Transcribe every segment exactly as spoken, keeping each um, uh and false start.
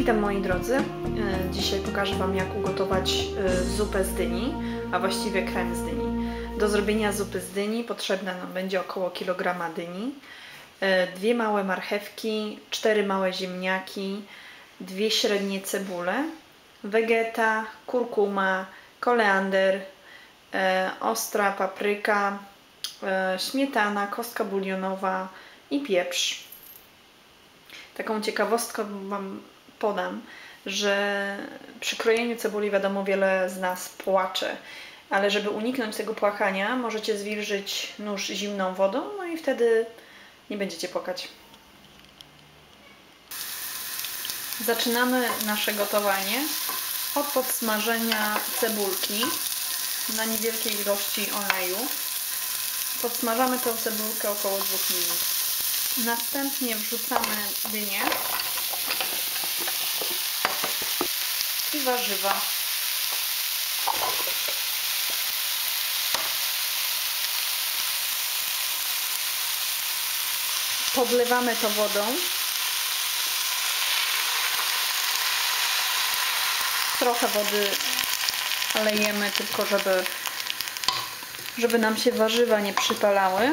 Witam moi drodzy. Dzisiaj pokażę Wam, jak ugotować zupę z dyni, a właściwie krem z dyni. Do zrobienia zupy z dyni potrzebne nam będzie około kilograma dyni, dwie małe marchewki, cztery małe ziemniaki, dwie średnie cebule, wegeta, kurkuma, koriander, ostra papryka, śmietana, kostka bulionowa i pieprz. Taką ciekawostką Wam podam, że przy krojeniu cebuli wiadomo, wiele z nas płacze, ale żeby uniknąć tego płakania, możecie zwilżyć nóż zimną wodą, no i wtedy nie będziecie płakać. Zaczynamy nasze gotowanie od podsmażenia cebulki na niewielkiej ilości oleju. Podsmażamy tę cebulkę około dwóch minut. Następnie wrzucamy dynię i warzywa. Podlewamy to wodą. Trochę wody lejemy, tylko żeby, żeby nam się warzywa nie przypalały.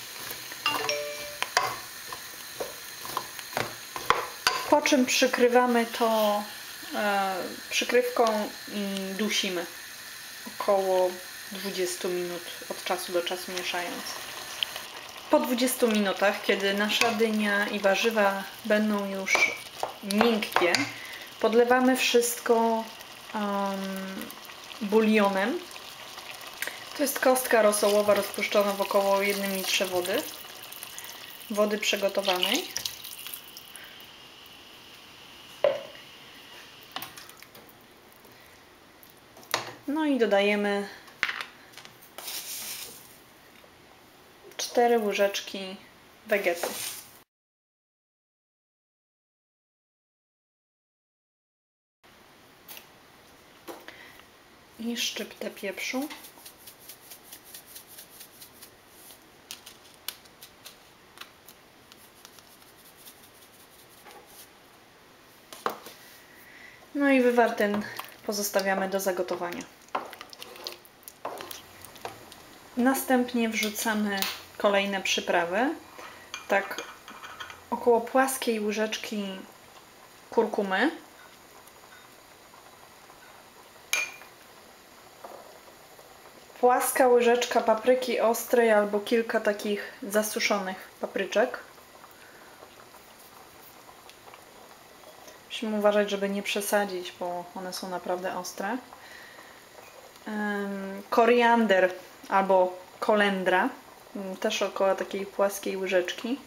Po czym przykrywamy to e, przykrywką i dusimy około dwudziestu minut od czasu do czasu mieszając. Po dwudziestu minutach, kiedy nasza dynia i warzywa będą już miękkie, podlewamy wszystko um, bulionem. To jest kostka rosołowa rozpuszczona w około jednym litrze wody, wody przygotowanej. No i dodajemy cztery łyżeczki wegety. I szczyptę pieprzu. No i wywar ten pozostawiamy do zagotowania. Następnie wrzucamy kolejne przyprawy, tak około płaskiej łyżeczki kurkumy, płaska łyżeczka papryki ostrej albo kilka takich zasuszonych papryczek. Musimy uważać, żeby nie przesadzić, bo one są naprawdę ostre. Koriander albo kolendra, też około takiej płaskiej łyżeczki.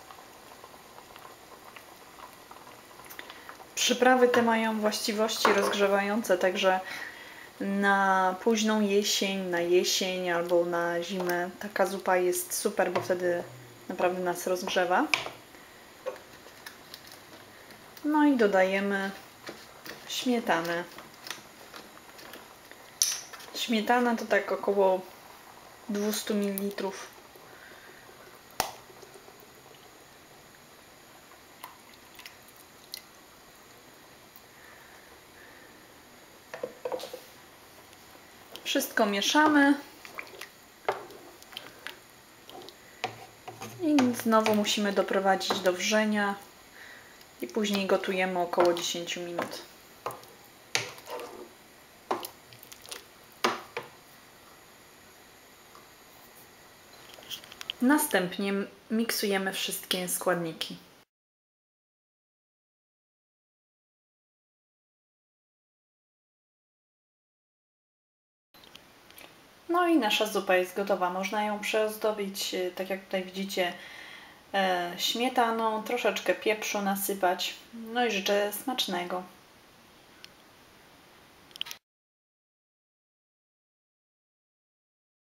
Przyprawy te mają właściwości rozgrzewające, także na późną jesień, na jesień albo na zimę taka zupa jest super, bo wtedy naprawdę nas rozgrzewa. No i dodajemy śmietanę. Śmietana to tak około dwieście mililitrów. Wszystko mieszamy. I znowu musimy doprowadzić do wrzenia. I później gotujemy około dziesięć minut. Następnie miksujemy wszystkie składniki. No i nasza zupa jest gotowa. Można ją przyozdobić, tak jak tutaj widzicie, śmietaną, troszeczkę pieprzu nasypać. No i życzę smacznego.